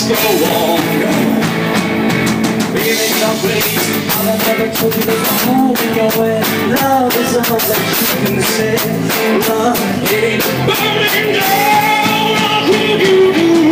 go on. Feelings are crazy, all I never told you there's a hole in your way. Love is all that you can say. Love ain't burning down. What could you do?